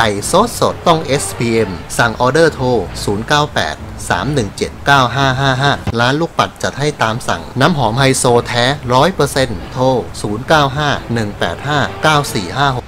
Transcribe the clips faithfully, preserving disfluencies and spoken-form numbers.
ก่สดสดต้อง เอส พี เอ็ม สั่งออเดอร์โทรศูนย์ เก้า แปด สาม หนึ่ง เจ็ด เก้า ห้า ห้า ห้าร้านลูกปัดจัดให้ตามสั่งน้ำหอมไฮโซแท้ ร้อยเปอร์เซ็นต์ โทรศูนย์ เก้า ห้า หนึ่ง แปด ห้า เก้า สี่ ห้า หก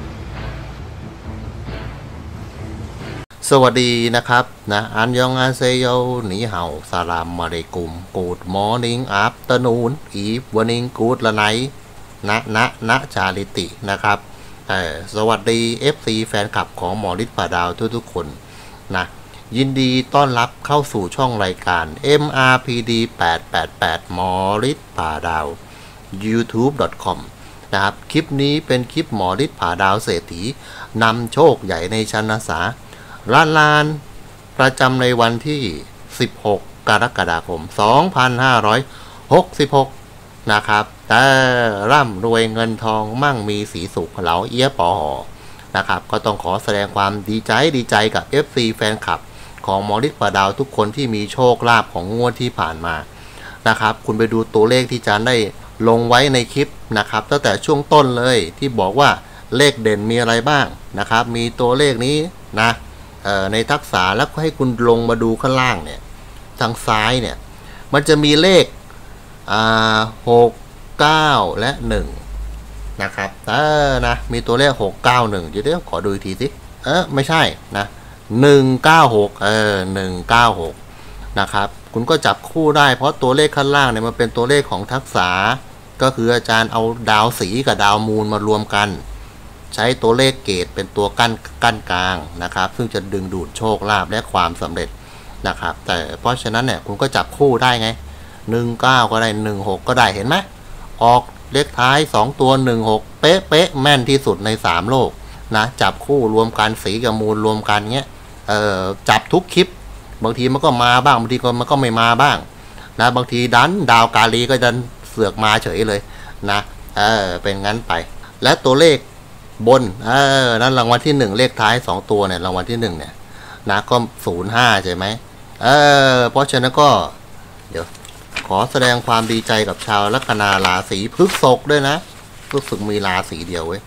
สวัสดีนะครับนะอันยองอาเซโยหนีเห่าสลามมาเลกุมกูดมอร์นิ่งอัฟเตอร์นูนอีฟวันนิงกูดละไนนะนะนะชาลิตินะครับสวัสดี เอฟ ซี แฟนคลับของหมอฤทธิ์ป่าดาวทุกๆคนนะยินดีต้อนรับเข้าสู่ช่องรายการ เอ็ม อาร์ พี ดี แปด แปด แปด หมอฤทธิ์ป่าดาว ยูทูบ ดอท คอม นะครับคลิปนี้เป็นคลิปหมอฤทธิ์ป่าดาวเศรษฐีนำโชคใหญ่ในชั้นอาสาล้านล้านประจำในวันที่สิบหกกรกฎาคมสองพันห้าร้อยหกสิบหกนะครับแต่ร่ำรวยเงินทองมั่งมีสีสุขเหลาเอี้ยปอหอนะครับก็ต้องขอแสดงความดีใจดีใจกับ เอฟ ซี แฟนคลับของหมอฤทธิ์ป่าดาวทุกคนที่มีโชคลาภของงวดที่ผ่านมานะครับคุณไปดูตัวเลขที่อาจารย์ได้ลงไว้ในคลิปนะครับตั้งแต่ช่วงต้นเลยที่บอกว่าเลขเด่นมีอะไรบ้างนะครับมีตัวเลขนี้นะในทักษะแล้วก็ให้คุณลงมาดูข้างล่างเนี่ยทางซ้ายเนี่ยมันจะมีเลขอ่าหก เก้าและหนึ่งนะครับเออนะมีตัวเลขหก เก้า หนึ่งเดี๋ยวขอดูอีกทีสิเออไม่ใช่นะหนึ่ง เก้า หกเออหนึ่ง เก้า หกนะครับคุณก็จับคู่ได้เพราะตัวเลขข้างล่างเนี่ยมันเป็นตัวเลขของทักษะก็คืออาจารย์เอาดาวสีกับดาวมูลมารวมกันใช้ตัวเลขเกตเป็นตัวกั้นกั้นกลางนะครับซึ่งจะดึงดูดโชคลาภและความสำเร็จนะครับแต่เพราะฉะนั้นเนี่ยคุณก็จับคู่ได้ไงหนึ่ง เก้าก็ได้หนึ่ง หกก็ได้เห็นไหมออกเลขท้ายสองตัวหนึ่ง หกเป๊ะเป๊ะแม่นที่สุดในสามโลกนะจับคู่รวมกันสีกับมูลรวมกันเงี้ยเอ่อจับทุกคลิปบางทีมันก็มาบ้างบางทีมันก็ไม่มาบ้างนะบางทีดันดาวกาลีก็ดันเสือกมาเฉยเลยนะเออเป็นงั้นไปและตัวเลขบนเออนั้นรางวัลที่หนึ่งเลขท้ายสองตัวเนี่ยรางวัลที่หนึ่งเนี่ยนะก็ศูนย์ห้าใช่ไหมเออเพราะฉะนั้นก็เดี๋ยวขอแสดงความดีใจกับชาวลัคนาราศีพฤษภด้วยนะรู้สึกมีราศีเดียวเว้ย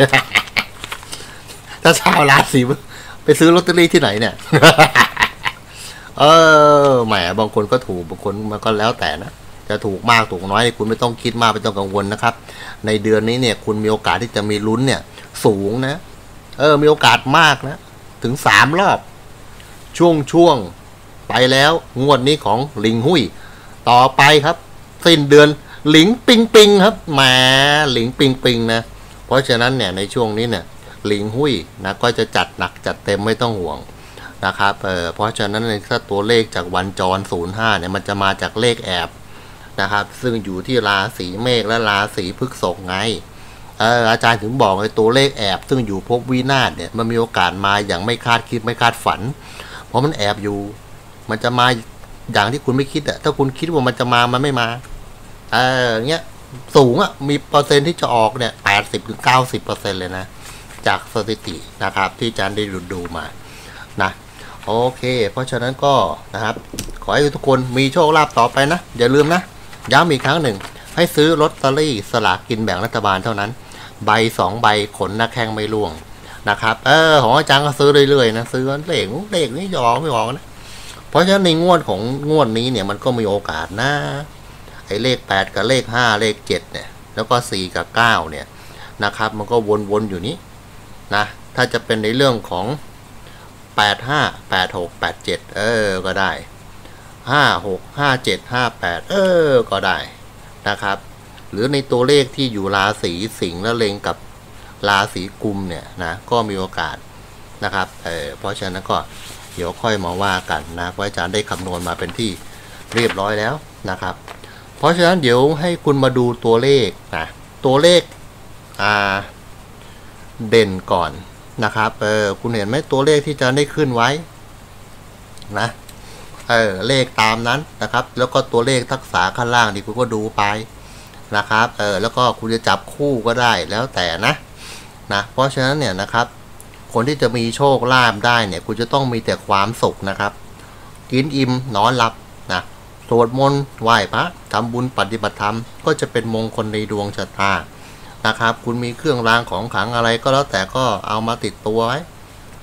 ถ้าชาวราศีไปซื้อลอตเตอรี่ที่ไหนเนี่ย เออแหมบางคนก็ถูกบางคนมันก็แล้วแต่นะจะถูกมากถูกน้อยคุณไม่ต้องคิดมากไม่ต้องกังวลนะครับในเดือนนี้เนี่ยคุณมีโอกาสที่จะมีลุ้นเนี่ยสูงนะเออมีโอกาสมากนะถึงสามรอบช่วงช่วงไปแล้วงวดนี้ของลิงหุ้ยต่อไปครับสิ้นเดือนหลิงปิงปิงครับแหมหลิงปิงปิงนะเพราะฉะนั้นเนี่ยในช่วงนี้เนี่ยหลิงหุ้ยนะก็จะจัดหนักจัดเต็มไม่ต้องห่วงนะครับเออเพราะฉะนั้นถ้าตัวเลขจากวันจรศูนย์ห้าเนี่ยมันจะมาจากเลขแอบนะครับซึ่งอยู่ที่ราศีเมษและราศีพฤษภไงเอออาจารย์ถึงบอกเลยตัวเลขแอบซึ่งอยู่ภพวินาศเนี่ยมันมีโอกาสมาอย่างไม่คาดคิดไม่คาดฝันเพราะมันแอบอยู่มันจะมาอย่างที่คุณไม่คิดอะถ้าคุณคิดว่ามันจะมามันไม่มาเออเงี้ยสูงอะมีเปอร์เซ็นต์ที่จะออกเนี่ยแปดสิบถึงเก้าสิบเปอร์เซ็นต์เลยนะจากสถิตินะครับที่อาจารย์ได้ดูดูมานะโอเคเพราะฉะนั้นก็นะครับขอให้ทุกคนมีโชคลาภต่อไปนะอย่าลืมนะย้ำอีกครั้งหนึ่งให้ซื้อลอตเตอรี่สลากกินแบ่งรัฐบาลเท่านั้นใบสองใบขนหน้าแข้งไม่ร่วงนะครับเออของอาจารย์ก็ซื้อเรื่อยๆนะซื้อเลขเลขนี่จะออกไม่ออกนะเพราะฉะนั้นในงวดของงวดนี้เนี่ยมันก็มีโอกาสนะไอ้เลขแปดกับเลขห้าเลขเจ็ดเนี่ยแล้วก็สี่กับเก้าเนี่ยนะครับมันก็วนๆอยู่นี้นะถ้าจะเป็นในเรื่องของแปด ห้า แปด หก แปด เจ็ดเออก็ได้ห้า หก ห้า เจ็ด ห้า แปดเออก็ได้นะครับหรือในตัวเลขที่อยู่ราศีสิงห์และเล็งกับราศีกุมเนี่ยนะก็มีโอกาสนะครับเออเพราะฉะนั้นก็เดี๋ยวค่อยมาว่ากันนะเพราะอาจารย์ได้คำนวณมาเป็นที่เรียบร้อยแล้วนะครับเพราะฉะนั้นเดี๋ยวให้คุณมาดูตัวเลขนะตัวเลขอ่าเด่นก่อนนะครับเออคุณเห็นไหมตัวเลขที่อาจารย์ได้ขึ้นไว้นะเออเลขตามนั้นนะครับแล้วก็ตัวเลขทักษะข้างล่างที่คุณก็ดูไปนะครับเออแล้วก็คุณจะจับคู่ก็ได้แล้วแต่นะนะเพราะฉะนั้นเนี่ยนะครับคนที่จะมีโชคลาภได้เนี่ยคุณจะต้องมีแต่ความสุขนะครับกินอิ่มนอนหลับนะสวดมนต์ไหว้พระทำบุญปฏิบัติธรรมก็จะเป็นมงคลในดวงชะตานะครับคุณมีเครื่องรางของขลังอะไรก็แล้วแต่ก็เอามาติดตัวไว้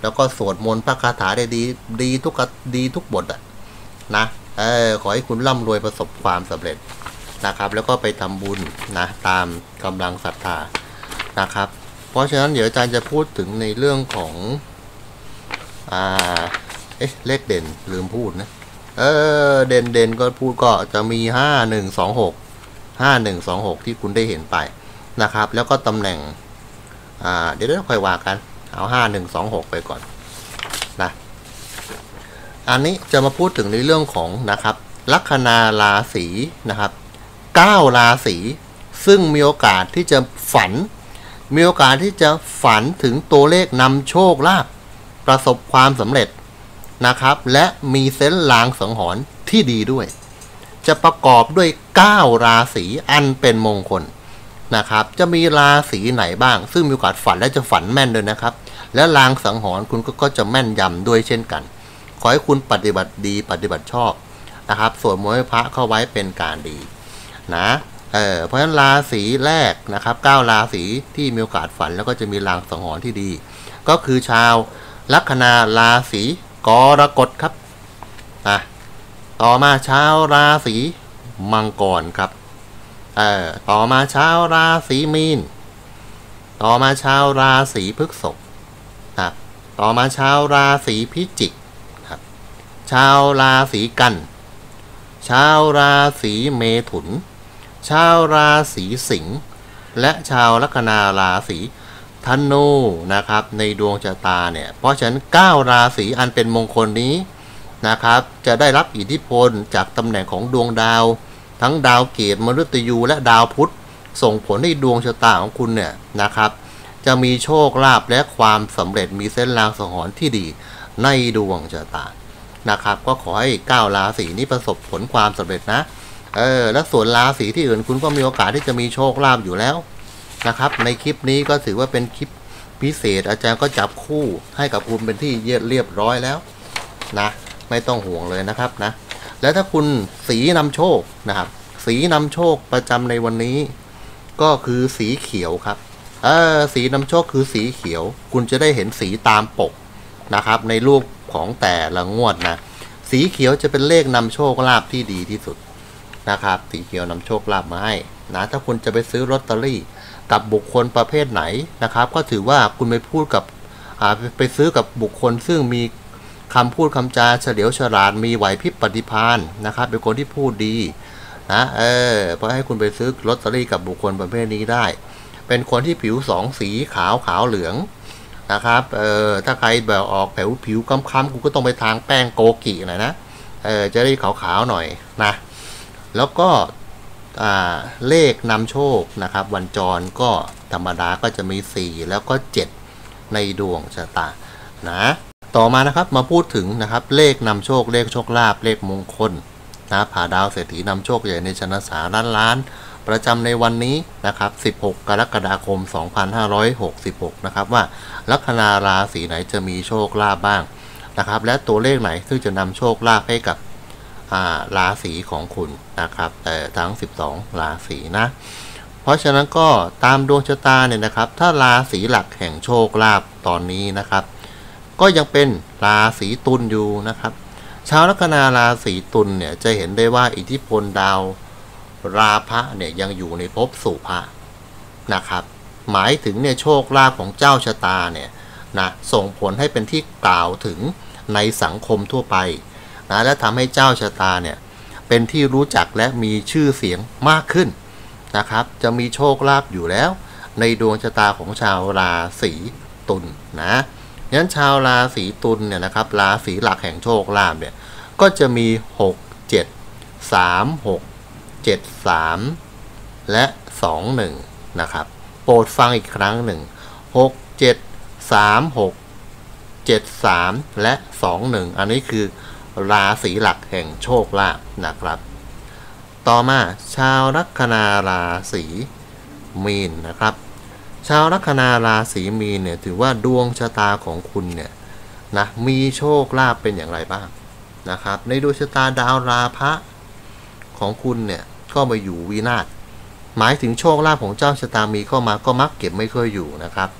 แล้วก็สวดมนต์พระคาถาได้ดีดีทุกดีทุกบทอ่ะนะเออขอให้คุณร่ำรวยประสบความสำเร็จนะครับแล้วก็ไปทำบุญนะตามกำลังศรัทธานะครับเพราะฉะนั้นเดี๋ยวอาจารย์จะพูดถึงในเรื่องของอ่าเอ๊ะเลขเด่นลืมพูดนะเออเด่นเด่นก็พูดก็จะมีห้าหนึ่งสองหกห้าหนึ่งสองหกที่คุณได้เห็นไปนะครับแล้วก็ตำแหน่งอ่าเดี๋ยวเราค่อยว่ากันเอาห้าหนึ่งสองหกไปก่อนนะอันนี้จะมาพูดถึงในเรื่องของนะครับลัคนาราศีนะครับเก้าราศีซึ่งมีโอกาสที่จะฝันมีโอกาสที่จะฝันถึงตัวเลขนำโชคลาภประสบความสำเร็จนะครับและมีเซนส์ลางสังหรณ์ที่ดีด้วยจะประกอบด้วยเก้าราศีอันเป็นมงคลนะครับจะมีราศีไหนบ้างซึ่งมีโอกาสฝันและจะฝันแม่นด้วยนะครับและลางสังหรณ์คุณก็จะแม่นยำด้วยเช่นกันขอให้คุณปฏิบัติดีปฏิบัติชอบนะครับสวดมนต์ให้พระเข้าไว้เป็นการดีนะเออเพราะฉะนั้นราศีแรกนะครับเก้าราศีที่มีโอกาสฝันแล้วก็จะมีลางสังหรณ์ที่ดีก็คือชาวลัคนาราศีกรกฎครับอ่ะต่อมาชาวราศีมังกรครับเอ่อต่อมาชาวราศีมีนต่อมาชาวราศีพฤษภครับต่อมาชาวราศีพิจิกครับชาวราศีกันชาวราศีเมถุนชาวราศีสิงห์และชาวลัคนาราศีธนูนะครับในดวงชะตาเนี่ยเพราะฉะนั้นเก้าราศีอันเป็นมงคลนี้นะครับจะได้รับอิทธิพลจากตำแหน่งของดวงดาวทั้งดาวเกตมฤตยูและดาวพุธส่งผลให้ดวงชะตาของคุณเนี่ยนะครับจะมีโชคลาภและความสำเร็จมีเส้นลางสังหรณ์ที่ดีในดวงชะตานะครับก็ขอให้เก้าราศีนี้ประสบผลความสำเร็จนะเออและส่วนราศีที่อื่นคุณก็มีโอกาสที่จะมีโชคลาภอยู่แล้วนะครับในคลิปนี้ก็ถือว่าเป็นคลิปพิเศษอาจารย์ก็จับคู่ให้กับคุณเป็นที่เรียบร้อยแล้วนะไม่ต้องห่วงเลยนะครับนะแล้วถ้าคุณสีนำโชคนะครับสีนำโชคประจำในวันนี้ก็คือสีเขียวครับเออสีนำโชคคือสีเขียวคุณจะได้เห็นสีตามปกนะครับในรูปของแต่ละงวดนะสีเขียวจะเป็นเลขนำโชคลาภที่ดีที่สุดนะครับสีเขียวนำโชคลาภมาให้นะถ้าคุณจะไปซื้อลอตเตอรี่กับบุคคลประเภทไหนนะครับก็ถือว่าคุณไปพูดกับไปซื้อกับบุคคลซึ่งมีคำพูดคำจาเฉลียวฉลาดมีไหวพริบปฏิภาณนะครับเป็นคนที่พูดดีนะเออเพราะให้คุณไปซื้อลอตเตอรี่กับบุคคลประเภทนี้ได้เป็นคนที่ผิวสองสีขาวขาวเหลืองนะครับเออถ้าใครแบบออกผิวผิวค้ำๆคุณก็ต้องไปทางแป้งโกกิหน่อยนะเออจะได้ขาวๆหน่อยนะแล้วก็เลขนำโชคนะครับวันจรก็ธรรมดาก็จะมีสี่แล้วก็เจ็ดในดวงชะตานะต่อมานะครับมาพูดถึงนะครับเลขนำโชคเลขโชคลาภเลขมงคลนะผ่าดาวเศรษฐีนำโชคใหญ่ในชนสาล้านล้านประจำในวันนี้นะครับสิบหกกรกฎาคมสองพันห้าร้อยหกสิบหกนะครับว่าลัคนาราศีไหนจะมีโชคลาภบ้างนะครับและตัวเลขไหนซึ่งจะนำโชคลาภให้กับราศีของคุณนะครับแต่ทั้งสิบสองราศีนะเพราะฉะนั้นก็ตามดวงชะตาเนี่ยนะครับถ้าราศีหลักแห่งโชคลาภตอนนี้นะครับก็ยังเป็นราศีตุลอยู่นะครับชาวลัคนาราศีตุลเนี่ยจะเห็นได้ว่าอิทธิพลดาวราพะเนี่ยยังอยู่ในภพสุภะนะครับหมายถึงเนี่ยโชคลาภของเจ้าชะตาเนี่ยนะส่งผลให้เป็นที่กล่าวถึงในสังคมทั่วไปนะและทำให้เจ้าชะตาเนี่ยเป็นที่รู้จักและมีชื่อเสียงมากขึ้นนะครับจะมีโชคลาภอยู่แล้วในดวงชะตาของชาวราศีตุลนะงั้นชาวราศีตุลเนี่ยนะครับราศีหลักแห่งโชคลาภเนี่ยก็จะมีหก เจ็ด สาม หก เจ็ด สาม และสอง หนึ่งนะครับโปรดฟังอีกครั้งหนึ่งหก เจ็ด สาม หก เจ็ด สาม และสอง หนึ่งอันนี้คือราศีหลักแห่งโชคลาภนะครับต่อมาชาวลัคนาราศีมีนนะครับชาวลัคนาราศีมีนเนี่ยถือว่าดวงชะตาของคุณเนี่ยนะมีโชคลาภเป็นอย่างไรบ้างนะครับในดวงชะตาดาวราพะของคุณเนี่ยก็มาอยู่วินาศหมายถึงโชคลาภของเจ้าชะตามีเข้ามาก็มักเก็บไม่ค่อยอยู่นะครับ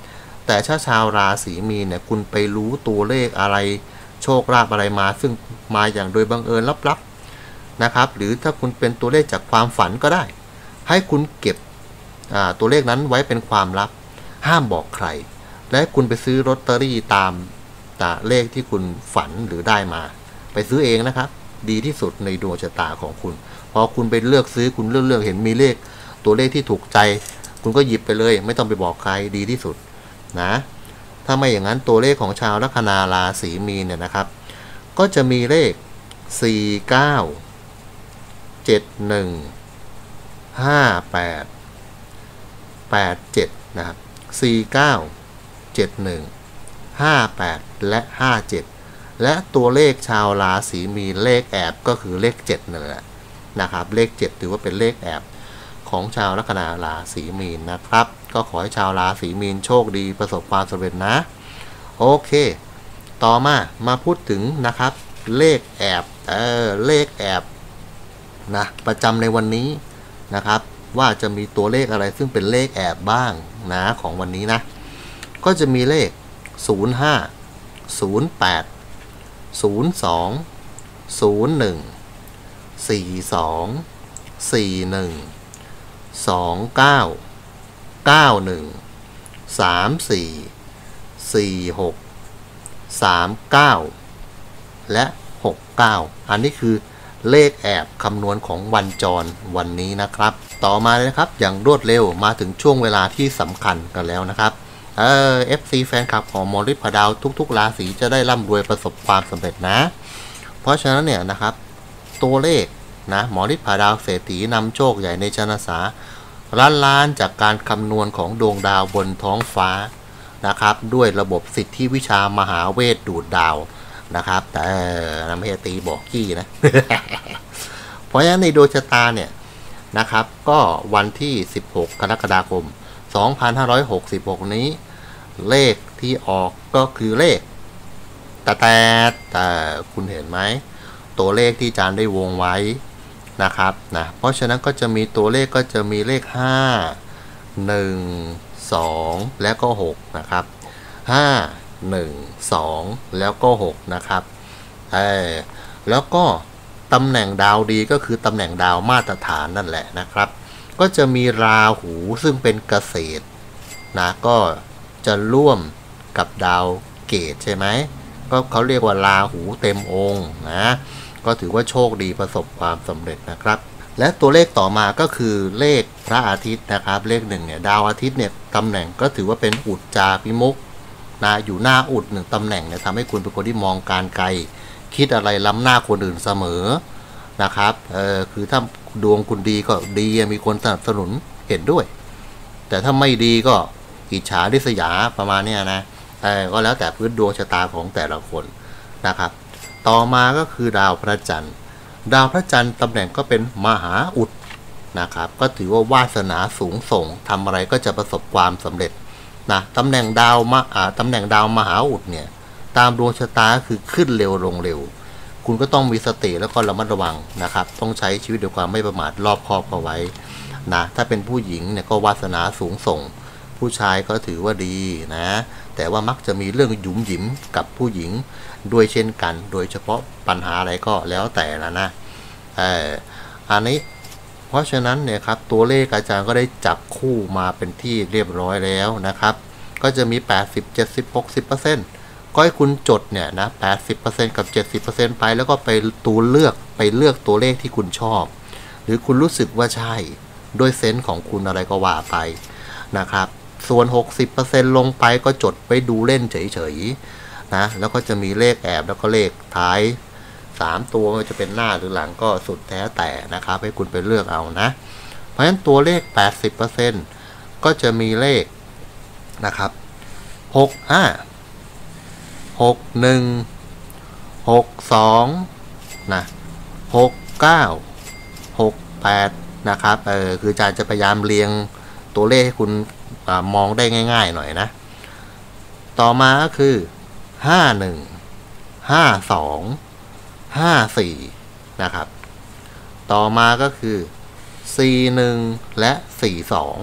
แต่ถ้าชาวราศีมีนเนี่ยคุณไปรู้ตัวเลขอะไรโชคลาภอะไรมาซึ่งมาอย่างโดยบังเอิญลับๆนะครับหรือถ้าคุณเป็นตัวเลขจากความฝันก็ได้ให้คุณเก็บตัวเลขนั้นไว้เป็นความลับห้ามบอกใครและคุณไปซื้อลอตเตอรี่ตามเลขที่คุณฝันหรือได้มาไปซื้อเองนะครับดีที่สุดในดวงชะตาของคุณพอคุณไปเลือกซื้อคุณเลือกเลือกเห็นมีเลขตัวเลขที่ถูกใจคุณก็หยิบไปเลยไม่ต้องไปบอกใครดีที่สุดนะถ้าไม่อย่างนั้นตัวเลขของชาวลัคนาราศีมีนเนี่ยนะครับก็จะมีเลขสี่ เก้า เจ็ด หนึ่ง ห้า แปด แปด เจ็ดนะครับสี่ เก้า เจ็ด หนึ่ง ห้า แปดและห้า เจ็ดและตัวเลขชาวราศีมีนเลขแอบก็คือเลขเจ็ดนั่นแหละนะครับเลขเจ็ดถือว่าเป็นเลขแอบของชาวลัคนาราศีมีนนะครับก็ขอให้ชาวราศีมีนโชคดีประสบความสำเร็จนะโอเคต่อมามาพูดถึงนะครับเลขแอบเออเลขแอบนะประจำในวันนี้นะครับว่าจะมีตัวเลขอะไรซึ่งเป็นเลขแอบบ้างนะของวันนี้นะก็จะมีเลขศูนย์ ห้า ศูนย์ แปด ศูนย์ สอง ศูนย์ หนึ่ง สี่ สอง สี่ หนึ่ง สอง เก้า เก้า หนึ่ง สาม สี่ สี่ หก สาม เก้าและหก เก้าอันนี้คือเลขแอบคำนวณของวันจรวันนี้นะครับต่อมาเลยนะครับอย่างรวดเร็วมาถึงช่วงเวลาที่สำคัญกันแล้วนะครับเออ เอฟ ซี แฟนคลับของหมอฤทธิ์ผดาวทุกๆราศีจะได้ร่ำรวยประสบความสำเร็จนะเพราะฉะนั้นเนี่ยนะครับตัวเลขนะหมอฤทธิ์ผดาวเศรษฐีนำโชคใหญ่ในชนสาล้านล้านจากการคำนวณของดวงดาวบนท้องฟ้านะครับด้วยระบบสิทธิวิชามหาเวทดูดดาวนะครับแต่น้ำเฮตีบอกกี้นะ เพราะฉะนั้นในดวงชะตาเนี่ยนะครับก็วันที่สิบหกกรกฎาคมสองพันห้าร้อยหกสิบหกนี้เลขที่ออกก็คือเลขแต่แต่แต่คุณเห็นไหมตัวเลขที่อาจารย์ได้วงไว้นะครับนะเพราะฉะนั้นก็จะมีตัวเลขก็จะมีเลขห้า หนึ่ง สองแล้วก็หกนะครับห้า หนึ่ง สองแล้วก็หกนะครับเออแล้วก็ตำแหน่งดาวดีก็คือตำแหน่งดาวมาตรฐานนั่นแหละนะครับก็จะมีราหูซึ่งเป็นเกษตรนะก็จะร่วมกับดาวเกตใช่ไหมก็เขาเรียกว่าราหูเต็มองค์นะก็ถือว่าโชคดีประสบความสำเร็จนะครับและตัวเลขต่อมาก็คือเลขพระอาทิตย์นะครับเลขหนึ่งเนี่ยดาวอาทิตย์เนี่ยตำแหน่งก็ถือว่าเป็นอุจจาพิมุขนะอยู่หน้าอุดหนึ่งตำแหน่งเนี่ยทำให้คุณเป็นคนที่มองการไกลคิดอะไรล้ำหน้าคนอื่นเสมอนะครับเออคือถ้าดวงคุณดีก็ดีมีคนสนับสนุนเห็นด้วยแต่ถ้าไม่ดีก็อิจฉาริษยาประมาณนี้นะเออก็แล้วแต่พื้นดวงชะตาของแต่ละคนนะครับต่อมาก็คือดาวพระจันทร์ดาวพระจันทร์ตำแหน่งก็เป็นมหาอุดนะครับก็ถือว่าวาสนาสูงส่งทำอะไรก็จะประสบความสำเร็จนะตำแหน่งดาวมอ่าตำแหน่งดาวมหาอุดเนี่ยตามดวงชะตาคือขึ้นเร็วลงเร็วคุณก็ต้องมีสติแล้วก็ระมัดระวังนะครับต้องใช้ชีวิตด้วยความไม่ประมาทรอบคอบเอาไว้นะถ้าเป็นผู้หญิงเนี่ยก็วาสนาสูงส่งผู้ชายก็ถือว่าดีนะแต่ว่ามักจะมีเรื่องหยุมหยิมกับผู้หญิงด้วยเช่นกันโดยเฉพาะปัญหาอะไรก็แล้วแต่ละนะเอออันนี้เพราะฉะนั้นเนี่ยครับตัวเลขอาจารย์ก็ได้จับคู่มาเป็นที่เรียบร้อยแล้วนะครับก็จะมีแปดสิบ เจ็ดสิบ หกสิบเปอร์เซ็นต์ก็ให้คุณจดเนี่ยนะ แปดสิบเปอร์เซ็นต์ กับ เจ็ดสิบเปอร์เซ็นต์ ไปแล้วก็ไปตัวเลือกไปเลือกตัวเลขที่คุณชอบหรือคุณรู้สึกว่าใช่ด้วยเซนส์ของคุณอะไรก็ว่าไปนะครับส่วน หกสิบเปอร์เซ็นต์ ลงไปก็จดไปดูเล่นเฉยๆนะแล้วก็จะมีเลขแอบแล้วก็เลขท้ายสามตัวมันจะเป็นหน้าหรือหลังก็สุดแท้แต่นะครับให้คุณไปเลือกเอานะเพราะฉะนั้นตัวเลข แปดสิบเปอร์เซ็นต์ ก็จะมีเลขนะครับหก ห้า หก หนึ่ง หก สองนะหก เก้า หก แปดนะครับเออคืออาจารย์จะพยายามเรียงตัวเลขให้คุณมองได้ง่ายๆหน่อยนะต่อมาก็คือห้า หนึ่ง ห้า สอง ห้า สี่นะครับต่อมาก็คือสี่ หนึ่งและสี่ สอง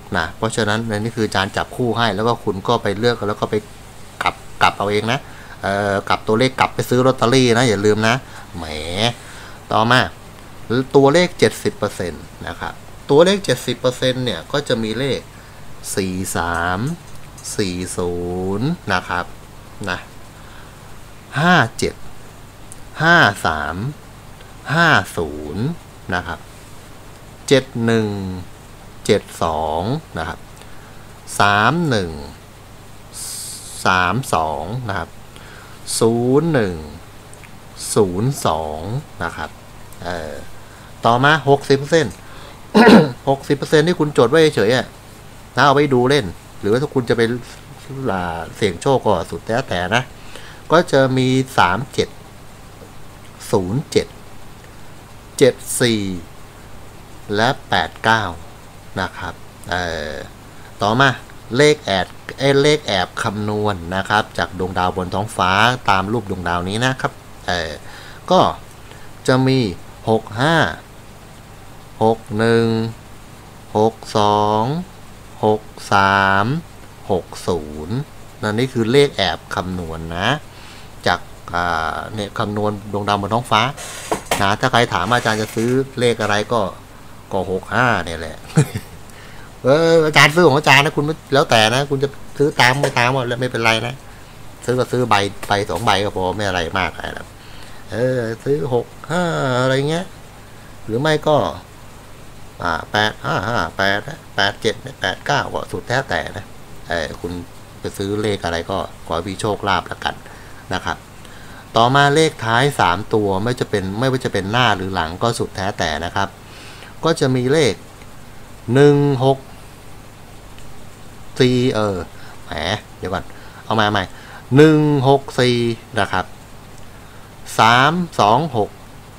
นะเพราะฉะนั้นนี่คืออาจารย์จับคู่ให้แล้วก็คุณก็ไปเลือกแล้วก็ไปกลับกลับเอาเองนะเอ่อกลับตัวเลขกลับไปซื้อลอตเตอรี่นะอย่าลืมนะแหมต่อมาตัวเลข เจ็ดสิบเปอร์เซ็นต์ นะครับตัวเลข เจ็ดสิบเปอร์เซ็นต์ เนี่ยก็จะมีเลขสี่ สาม สี่ ศูนย์นะครับนะห้า เจ็ด ห้า สาม ห้า ศูนย์นะครับเจ็ด หนึ่ง เจ็ด สอง นะครับสาม หนึ่ง สาม สองนะครับศูนย์ หนึ่ง ศูนย์ สองนะครับเอ่อต่อมา หกสิบเปอร์เซ็นต์ หกสิบเปอร์เซ็นต์ ที่คุณจดไว้เฉยๆอ่ะนะเอาไว้ดูเล่นหรือว่าถ้าคุณจะไปเสี่ยงโชคก็สุดแล้วแต่นะก็จะมีสาม เจ็ด ศูนย์ เจ็ด เจ็ด สี่ และแปด เก้านะครับเอ่อต่อมาเลขแอบเอเลขแอบคำนวณ นะครับจากดวงดาวบนท้องฟ้าตามรูปดวงดาวนี้นะครับเอ่อก็จะมีหก ห้า หก หนึ่ง หก สอง หก สาม หก ศูนย์นั่นนี่คือเลขแอบคำนวณ นะจากเนี่ยคำนวณดวงดาวบนท้องฟ้านะถ้าใครถามอาจารย์จะซื้อเลขอะไรก็ก็หก ห้าเนี่ยแหละ เอออาจารย์ซื้อของอาจารย์นะคุณแล้วแต่นะคุณจะซื้อตามไม่ตามแล้วไม่เป็นไรนะซื้อก็ซื้อใบใบสองใบก็พอไม่อะไรมากอะไรหรอกเออซื้อหก ห้าอะไรเงี้ยหรือไม่ก็อ่าแปด ห้า ห้า แปด แปด เจ็ด แปด เก้าก็สุดแท้แต่นะเออคุณจะซื้อเลขอะไรก็ขอให้มีโชคลาภแล้วกันนะครับต่อมาเลขท้ายสามตัวไม่จะเป็นไม่ว่าจะเป็นหน้าหรือหลังก็สุดแท้แต่นะครับก็จะมีเลขหนึ่ง หก สี่ เออแหมเดี๋ยวก่อนเอามาใหม่หนึ่ง หก สี่นะครับสาม สอง หก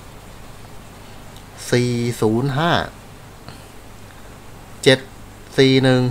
สี่ ศูนย์ ห้า เจ็ด สี่ หนึ่ง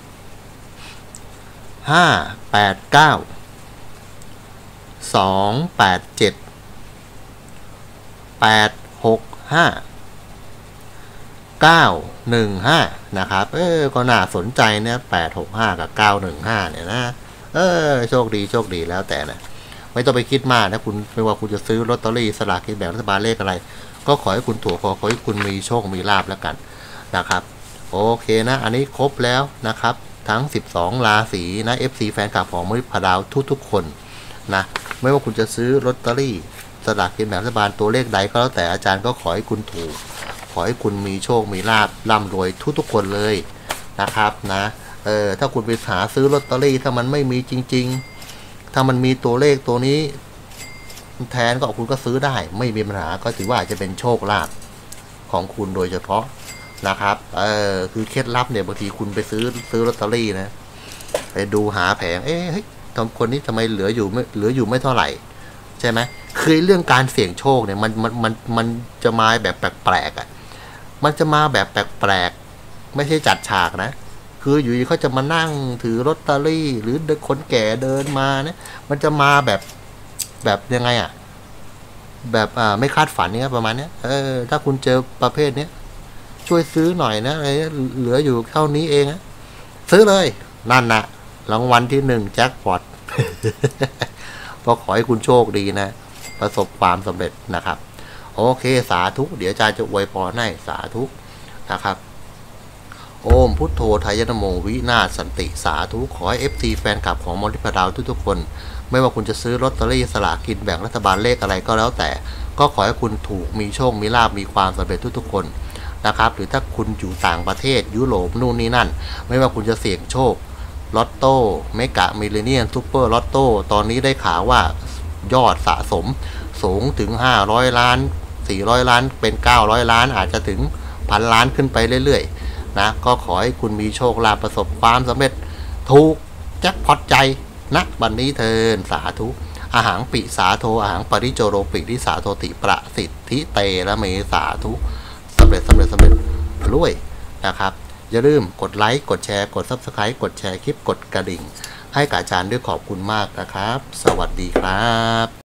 ห้า แปด เก้า สอง แปด เจ็ด แปด หก ห้า เก้า หนึ่ง ห้านะครับเออก็น่าสนใจเนี่ยแปด หก ห้ากับเก้า หนึ่ง ห้าเนี่ยนะเออโชคดีโชคดีแล้วแต่นะไม่ต้องไปคิดมากนะคุณไม่ว่าคุณจะซื้อลอตเตอรี่สลากกินแบ่งรัฐบาลเลขอะไรก็ขอให้คุณถูกขอขอให้คุณมีโชคมีลาภแล้วกันนะครับโอเคนะอันนี้ครบแล้วนะครับทั้งสิบสองราศีนะ เอฟ ซี แฟนคลับของมฤตพดาวทุกๆคนนะไม่ว่าคุณจะซื้อลอตเตอรี่สลากกินแบ่งรัฐบาลตัวเลขใดก็แล้วแต่อาจารย์ก็ขอให้คุณถูกขอให้คุณมีโชคมีลาภร่ำรวยทุกๆคนเลยนะครับนะเออถ้าคุณไปหาซื้อลอตเตอรี่ถ้ามันไม่มีจริงๆถ้ามันมีตัวเลขตัวนี้แทนก็คุณก็ซื้อได้ไม่มีปัญหาก็ถือว่าจะเป็นโชคลาภของคุณโดยเฉพาะนะครับเออคือเคล็ดลับเนี่ยบางทีคุณไปซื้อซื้อลอตเตอรี่นะไปดูหาแผงเอ๊ะทำคนนี้ทำไมเหลืออยู่ไม่เหลืออยู่ไม่เท่าไหร่ใช่ไหมคือเรื่องการเสี่ยงโชคเนี่ยมันมันมันมันจะมาแบบแปลกๆอ่ะมันจะมาแบบแปลกๆไม่ใช่จัดฉากนะคืออยู่เขาจะมานั่งถือลอตเตอรี่หรือคนแก่เดินมาเนี่ยมันจะมาแบบแบบยังไงอ่ะแบบอ่าไม่คาดฝันเนี่ยประมาณเนี้ยเออถ้าคุณเจอประเภทเนี้ยช่วยซื้อหน่อยนะอะไรเหลืออยู่เท่านี้เองนะซื้อเลยนั่นนะรางวัลที่หนึ่งแจ็คพอต ก็ขอให้คุณโชคดีนะประสบความสำเร็จนะครับโอเคสาธุเดี๋ยวอาจารย์จะอวยพรให้สาธุนะครับโอมพุทโธทายนโมวินาศสันติสาธุขอให้ เอฟ ซี แฟนคลับของมฤตพดาวทุกๆคนไม่ว่าคุณจะซื้อลอตเตอรี่สลากกินแบ่งรัฐบาลเลขอะไรก็แล้วแต่ก็ขอให้คุณถูกมีโชคมีลาภมีความสำเร็จทุกๆคนนะครับหรือถ้าคุณอยู่ต่างประเทศยุโรปนู่นนี่นั่นไม่ว่าคุณจะเสี่ยงโชคลอตโต้เมกะมิลเลนเนียมซูเปอร์ลอตโต้ตอนนี้ได้ข่าวว่ายอดสะสมสูงถึงห้าร้อยล้านสี่ร้อยล้านเป็นเก้าร้อยล้านอาจจะถึงพันล้านขึ้นไปเรื่อยๆนะก็ขอให้คุณมีโชคลาภประสบความสำเร็จถูกแจ็คพอตใจนะบัดนี้เทินสาธุอาหารปิสาโทอาหารปริโจโรปิทิสาโทติประสิทธิเตระเมสาธุสำเร็จสำเร็จสำเร็จรวยนะครับอย่าลืมกดไลค์กดแชร์กด ซับสไครบ์ กดแชร์คลิปกดกระดิ่งให้กับอาจารย์ด้วยขอบคุณมากนะครับสวัสดีครับ